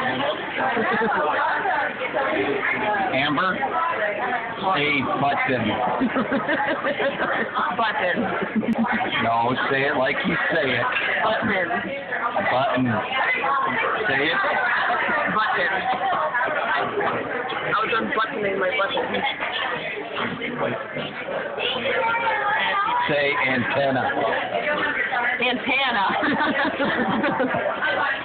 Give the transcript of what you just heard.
Amber, say button. Button. No, say it like you say it. Button. Button. Say it. Button. I was unbuttoning my button. Say antenna. Antenna.